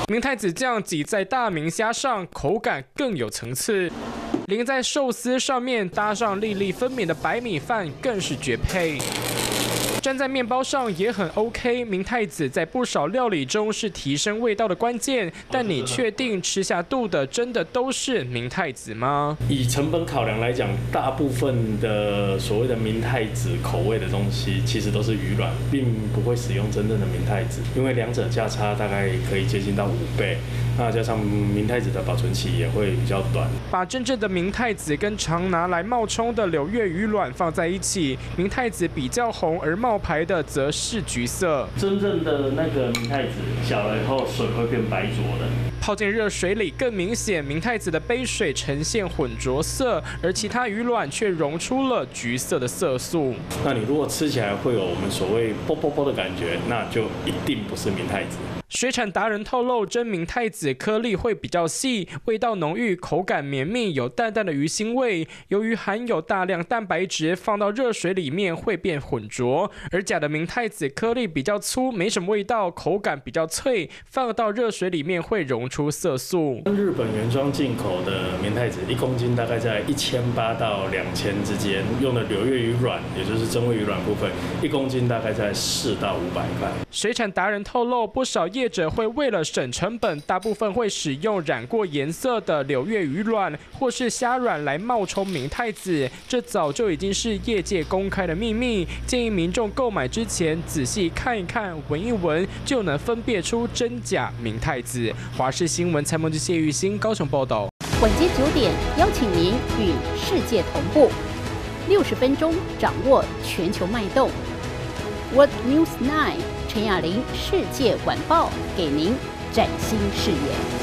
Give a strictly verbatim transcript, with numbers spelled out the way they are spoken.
明太子酱挤在大明虾上，口感更有层次。淋在寿司上面，搭上粒粒分明的白米饭，更是绝配。 蘸在面包上也很 OK， 明太子在不少料理中是提升味道的关键。但你确定吃下肚的真的都是明太子吗？ 以成本考量来讲，大部分的所谓的明太子口味的东西，其实都是鱼卵，并不会使用真正的明太子，因为两者价差大概可以接近到五倍。那加上明太子的保存期也会比较短。 把真正的明太子跟常拿来冒充的柳叶鱼卵放在一起，明太子比较红而冒牌的则是橘色。 真正的那个明太子小了以后，水会变白浊的。 泡进热水里更明显，明太子的杯水呈现混浊色，而其他鱼卵却溶出了橘色的色素。 那你如果吃起来会有我们所谓啵啵啵的感觉，那就一定不是明太子。 水产达人透露，真明太子颗粒会比较细，味道浓郁，口感绵密，有淡淡的鱼腥味。由于含有大量蛋白质，放到热水里面会变浑浊。而假的明太子颗粒比较粗，没什么味道，口感比较脆，放到热水里面会溶出色素。 日本原装进口的明太子一公斤大概在一千八到两千之间，用的柳叶鱼卵，也就是真味鱼卵部分，一公斤大概在四到五百块。 水产达人透露，不少业者会为了省成本，大部分会使用染过颜色的柳叶鱼卵或是虾卵来冒充明太子，这早就已经是业界公开的秘密。建议民众购买之前仔细看一看、闻一闻，就能分辨出真假明太子。华视新闻采访记谢玉兴高雄报道。 晚间九点，邀请您与世界同步，六十分钟掌握全球脉动。What News Nine 陈雅玲世界晚报给您崭新视野。